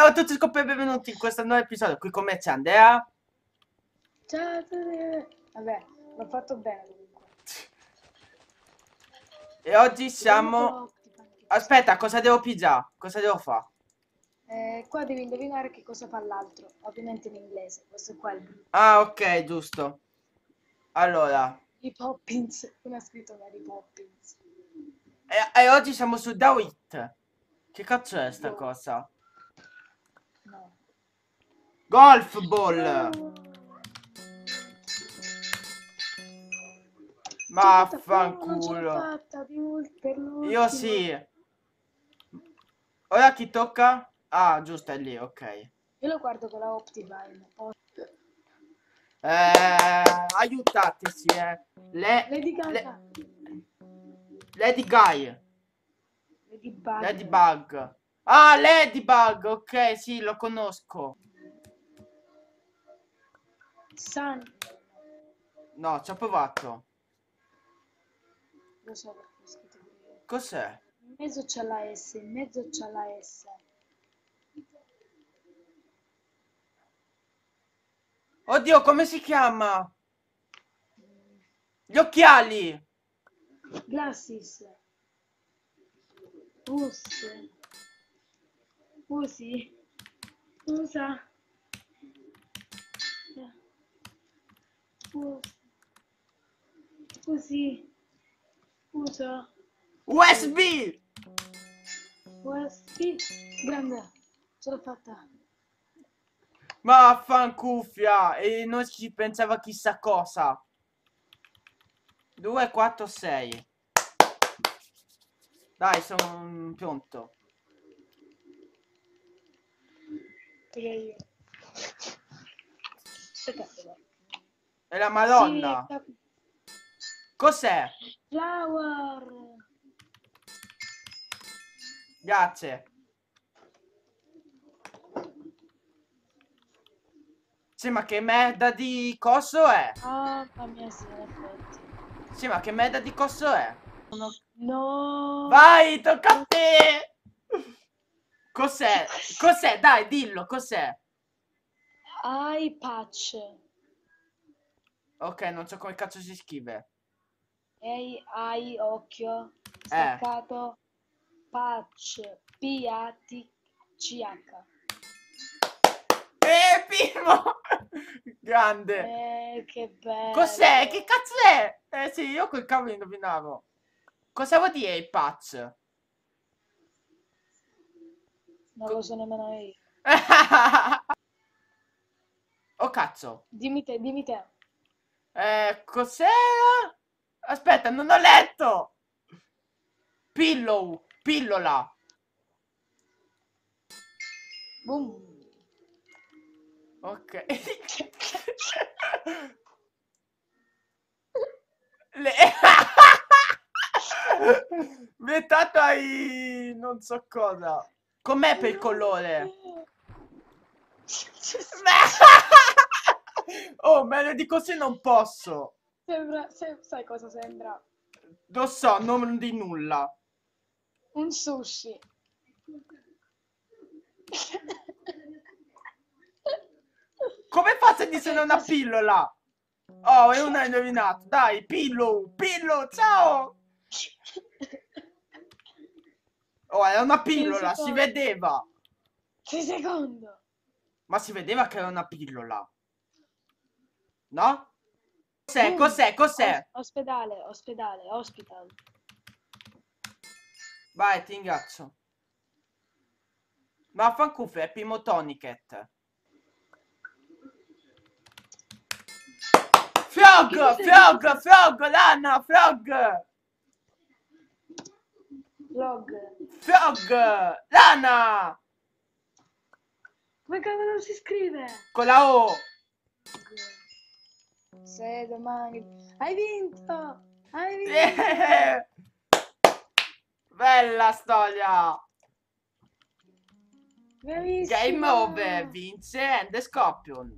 Ciao a tutti e benvenuti in questo nuovo episodio. Qui con me c'è Andrea. Ciao a tutti. Vabbè, l'ho fatto bene comunque. E oggi Vediamo con siamo... l'Optifine che Aspetta, cosa devo pigiare? Cosa devo fare? qua devi indovinare che cosa fa l'altro, ovviamente in inglese. Questo qua è il gruppo. Ah, ok, giusto. Allora, I Poppins. Non ha scritto Mary Poppins. e oggi siamo su Dawit. Che cazzo è sta Yo. cosa? No. Golf ball. Non ce l'ho Vaffanculo. fatta per l'ultimo. Io sì. Ora chi tocca? Ah, giusto, è lì, ok. Io lo guardo con la Optifine. Aiutateci, Lady Gaga. Lady Guy. Ladybug. Ladybug. Ah, Ladybug, ok, sì, lo conosco. Sun. No, ci ho provato. Lo so perché l'ho scritto pure io. Cos'è? In mezzo c'è la S, in mezzo c'è la S. Oddio, come si chiama? Gli occhiali. Glasses. Usi. Usa. Usi. Usa. USB. USB. Grande. Ce l'ho fatta. Ma fancuffia. E non ci pensava chissà cosa. 2, 4, 6. Dai, sono pronto. Pure io. Aspetta. È la Madonna. Sì, Cos'è? flower. Grazie. Sì, ma che merda di coso è? Ah, mamma mia, sì, in effetti. Sì, ma che merda di coso è? No. Vai, tocca a te! Cos'è? Cos'è? Dai, dillo, cos'è? Eye patch. Ok, non so come cazzo si scrive. Eye, occhio. Staccato. Patch. P-A-T-C-H. Primo! Grande. Che bello. Cos'è? Che cazzo è? Sì, io col cavolo indovinavo. Cosa vuol dire il patch? Non lo so nemmeno io. Oh cazzo. Dimmi te. Cos'era? Aspetta, non ho letto. Pillow, pillola. Boom. Ok. Vietato ai... non so cosa. Com'è per il colore? Oh, meglio di così non posso. Sai cosa sembra? Lo so, non di nulla. Un sushi. Come faccio a dire una pillola? Oh, e uno ha indovinato. Dai, pillow, ciao. Oh, era una pillola, si vedeva. 6 secondi. Ma si vedeva che era una pillola. No? Cos'è? Ospedale. Hospital. Vai, ti ringrazio. Ma fancuffo è Primo Toniket. Frog, Lana, Frog. Frog, Lana. Come cavolo si scrive? Con la O. Se domani... Hai vinto! Bella storia. Bravissima! Game over, vince and the Scorpion.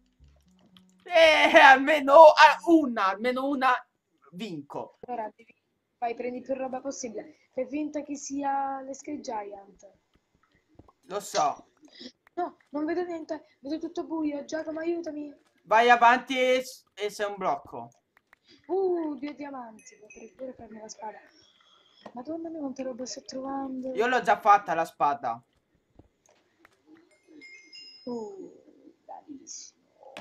Almeno una vinco. Allora, prendi più roba possibile. Fai finta che sia l'Sky Giant. Lo so. No, non vedo niente, vedo tutto buio. Giacomo, aiutami. Vai avanti e sei un blocco. 2 diamanti, potrei pure farmi la spada. Madonna mia, quante robe sto trovando. Io l'ho già fatta la spada. Bravissimo.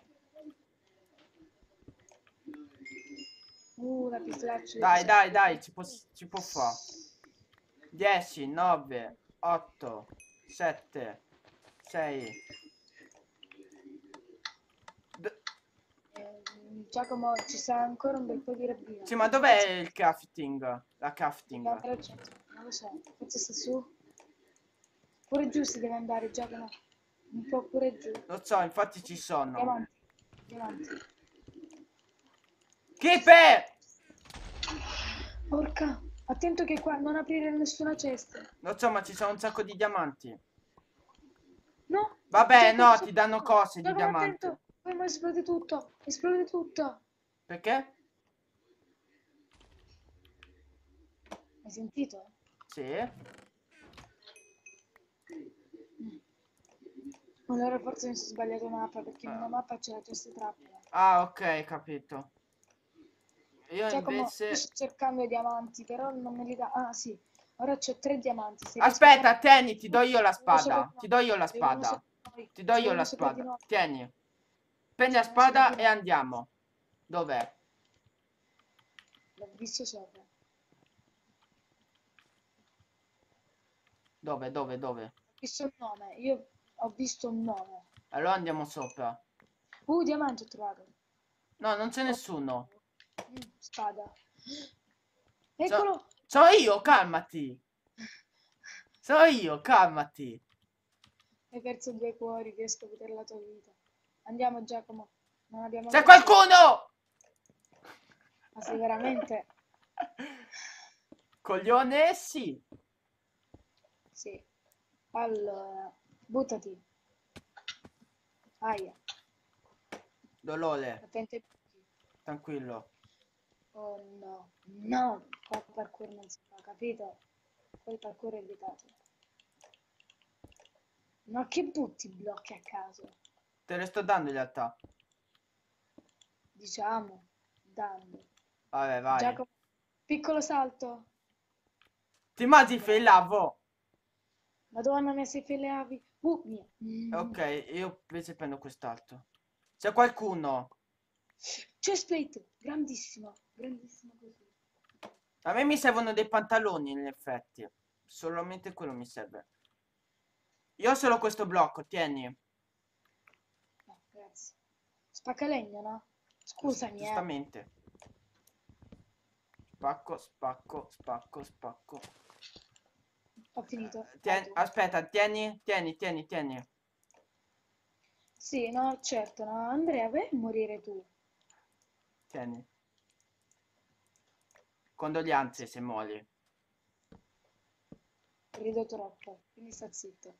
La pislaccia. Dai, ci può fare. 10, 9, 8, 7, 6. Giacomo, ci sta ancora un bel po' di rabbino. Sì, ma dov'è il crafting? La crafting. Non lo so, forse sta su. Pure giù si deve andare, Giacomo. Un po' pure giù. Lo so, infatti ci sono. Diamanti. Creeper! Porca, attento che qua non aprire nessuna cesta. Lo so, ma ci sono un sacco di diamanti. No. Vabbè, Giacomo, no, ti danno cose di Giacomo, diamanti. attento. Poi mi esplode tutto. Esplode tutto. Perché? Hai sentito? Sì. Allora forse mi sono sbagliato mappa perché in una mappa c'è la cesta trappola. Ah, ok, capito. Io Giacomo, invece... io sto cercando i diamanti, però non me li dà. Ah, sì. Ora c'ho 3 diamanti. Se Aspetta, riesco tieni, ti do io la a fare- spada. Ti do io la spada. Ti do io la spada. Tieni. Prendi la spada e andiamo. Dov'è? L'ho visto sopra. Dove? Ho visto un nome. Io ho visto un nome. Allora andiamo sopra. Diamante ho trovato. No, non c'è nessuno. Spada. Eccolo! Sono io, calmati. Sono io, calmati. Hai perso 2 cuori, riesco a vedere la tua vita. Andiamo, Giacomo. Non abbiamo... C'è qualcuno! Ma sei veramente... Coglione, sì. Sì. Allora, buttati. Aia. Dolore, Attento ai buchi. tranquillo. Oh no. No. Qua il parkour non si fa, capito? Qua il parkour è vietato. No, che butti blocchi a caso? Te le sto dando in realtà. Diciamo. Dando. Vabbè, vai. Giacomo, piccolo salto. Ti mangi lavo. Madonna mia, se feleavi. Mia. Ok, io invece prendo quest'altro. C'è qualcuno? Chestplate, grandissimo. Grandissimo così. A me mi servono dei pantaloni, in effetti. Solamente quello mi serve. Io ho solo questo blocco, tieni. No, grazie. Spaccalegno, no? Scusami, Giustamente. Spacco. Ho finito. Aspetta, tieni. Sì, no, certo, no. Andrea, vai a morire tu. Tieni. Condoglianze se muori. Rido troppo, quindi sta zitto.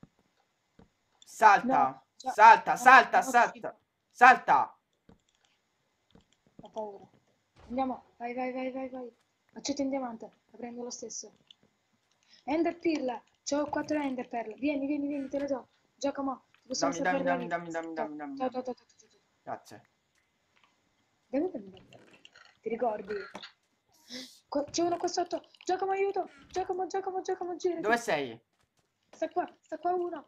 Salta. No, già- Salta. Salta. Ho paura. Andiamo, vai. Accetta in diamante, la prendo lo stesso. Ender Pearl, c'ho 4 Ender Pearl. Vieni, te le do. Giacomo, ti possiamo Dammi. Ciao. Grazie. Dammi. Ti ricordi? C'è uno qua sotto. Giacomo, aiuto. Giacomo, gira. Dove sei? Sta qua uno.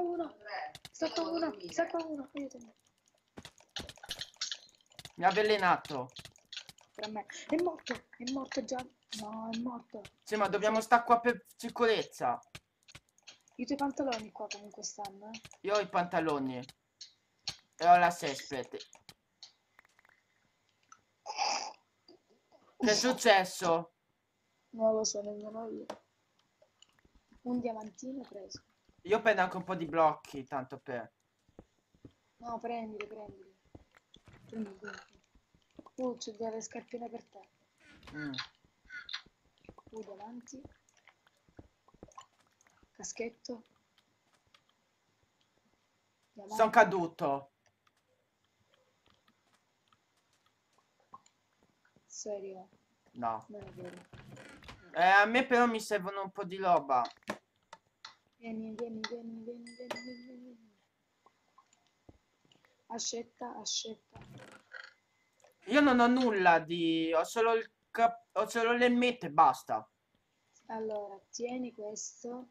Aiutami. Mi ha avvelenato. Per me. È morto già. No, è morto. Sì, ma dobbiamo stare qua per sicurezza. I tuoi pantaloni qua comunque stanno, eh. Io ho i pantaloni. E ho la cesspete. Che è successo? Non lo so nemmeno io. Un diamantino preso. Io prendo anche un po' di blocchi, tanto per... No, prendili. C'ho delle scarpine per te. Davanti. Caschetto. Davanti. Sono caduto. Serio? No. Non è vero. A me però mi servono un po' di roba. Vieni. Ascetta. Io non ho nulla di... Ho solo ho solo l'elmetto e basta. Allora, tieni questo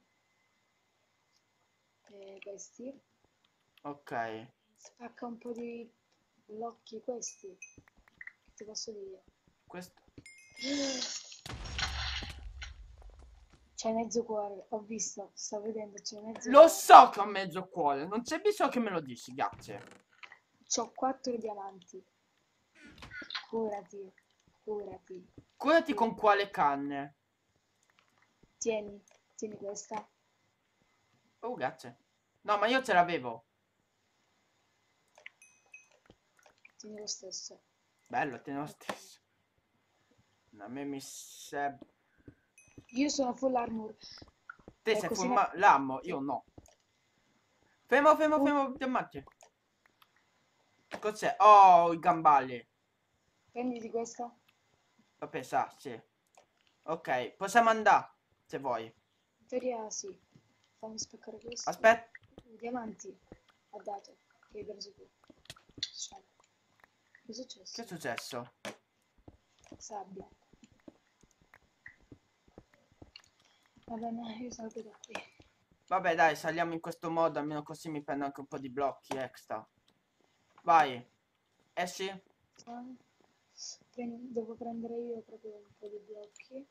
e questi. Ok. Spacca un po' di blocchi questi. Che ti posso dire? Questo... C'è mezzo cuore, ho visto, sto vedendo, c'è mezzo Lo cuore. so che ho mezzo cuore. Non c'è bisogno che me lo dici, grazie. C'ho 4 diamanti. Curati. Curati con quale canne? Tieni questa. Oh, grazie. No, ma io ce l'avevo. Tieni lo stesso. Bello, te lo stesso. A me mi serve... Io sono full armor. Te E sei così l'ammo, io no. Fermo, diamante. Cos'è? Oh, i gambali. Prenditi questa. Vabbè, sa, sì. Ok, possiamo andare, se vuoi. In teoria sì. Fammi spaccare questo. Aspetta. Diamanti. Ha dato. Che hai preso tu. Ciao. Che è successo? Che è successo? Sabbia. Va bene, io salgo da qui. Vabbè, dai, saliamo in questo modo, almeno così mi prendo anche un po' di blocchi extra. Vai. Esci? Devo prendere io proprio un po' di blocchi.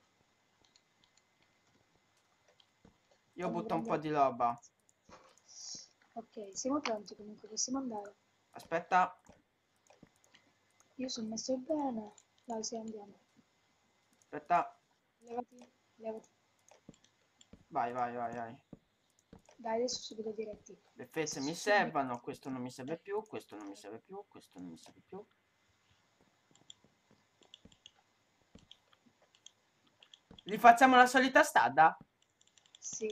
Io Fammi butto un po' prendere. di roba. Ok, siamo pronti comunque, possiamo andare. Aspetta. Io sono messo bene. Dai, sì, andiamo. Aspetta. Levati. Vai. Dai, adesso subito diretti. Le fece mi servono, questo non mi serve più, questo non mi serve più, questo non mi serve più. Li facciamo la solita strada? Sì.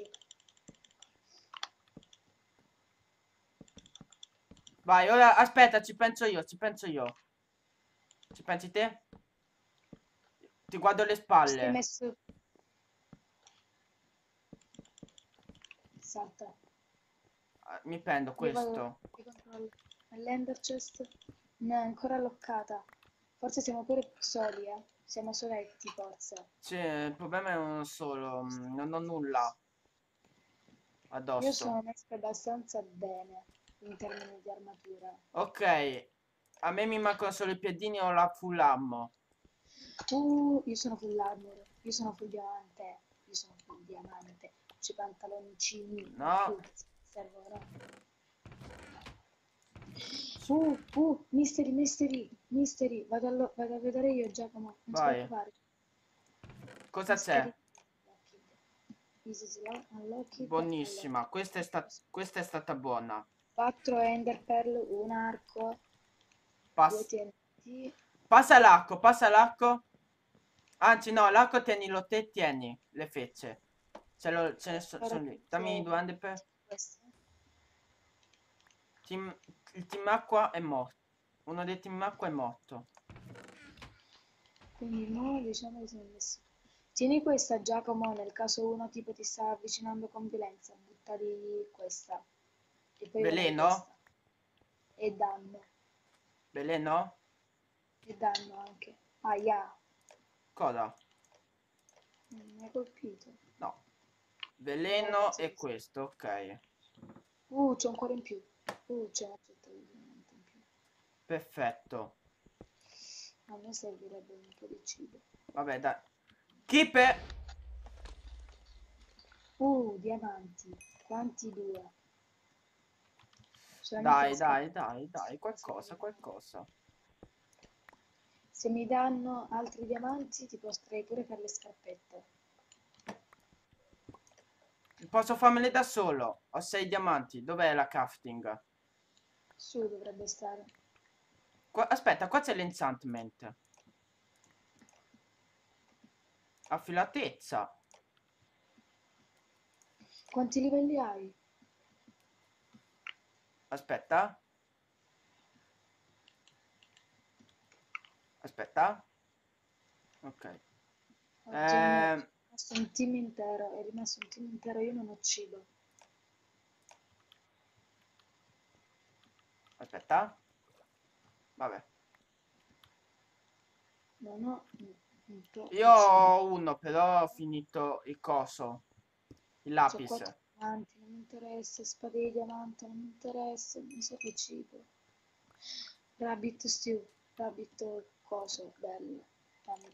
Vai, ora aspetta, ci penso io. Ci pensi te? Ti guardo le Stai spalle. messo. Salta. Mi prendo Io vado. questo. Io controllo. L'ender chest. No, è ancora loccata. Forse siamo pure soli, eh. Siamo soletti, forse. Sì, il problema è uno solo. Non ho nulla Io addosso. sono messa abbastanza bene in termini di armatura. Ok. A me mi mancano solo i piedini o la full ammo. Io sono full armor, io sono full diamante, c'ho i pantaloncini, No. servono. Misteri, vado a vedere io Giacomo, non ti Vai. preoccupare. Cosa c'è? Unlocked. Buonissima. Questa è stata buona. 4 ender pearl, un arco, 2 TNT. Passa l'arco. Anzi, no, l'arco tienilo te, tieni le fecce. Ce ne sono lì. Dammi 2 ender per... il team acqua è morto. Uno dei team acqua è morto. Quindi no, diciamo che siamo messi. Tieni questa Giacomo, nel caso uno tipo ti sta avvicinando con violenza, buttali questa. E poi Veleno? questa. E danno. Veleno? E danno anche. Aia. Cosa? Mi hai colpito. No. Veleno e questo, ok. C'è un cuore in più. C'è una getta di diamante in più. Perfetto. A me servirebbe un po' di cibo. Vabbè, dai. Keep! Diamanti. Quanti due? Dai, qualcosa. Se mi danno altri diamanti ti potrei pure fare le scarpette. Posso farmele da solo. Ho 6 diamanti. Dov'è la crafting? Su dovrebbe stare. Aspetta, qua c'è l'enchantment. Affilatezza. Quanti livelli hai? Aspetta. Ok. È rimasto un team intero, io non ho cibo. Aspetta. Vabbè. Non ho un po'. Io ho uno, però ho finito il coso. Il C'ho lapis. 4 diamanti, non mi interessa. Spade di diamante, non mi interessa. Mi serve cibo. Rabbit stew. Rabbit coso, bello. Dammi.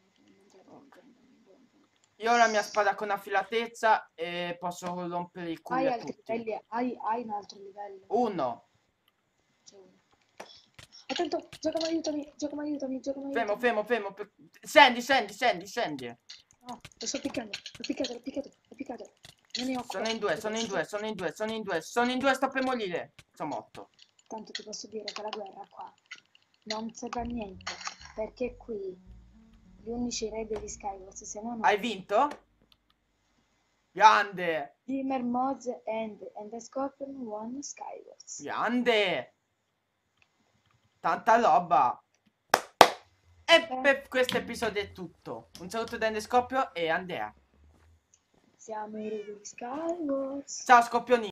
Io ho la mia spada con affilatezza e posso rompere il culo Hai a altri tutti. livelli? Hai un altro livello? Uno. C'è uno. Attento, Giacomo aiutami. Fermo. Scendi. No, lo sto piccando. L'ho piccato. Non ne ho Sono in qua. due, sto per morire. Sono morto. Tanto ti posso dire che la guerra qua non serve a niente, perché qui gli unici re degli Skywars, se non Hai vinto? Grande. Dimmer, Moz and the Scorpion won Skywars. Grande. Tanta roba. E per questo episodio è tutto. Un saluto da Scoppio e Andrea. Siamo i re degli Skywars. Ciao Scoppioni.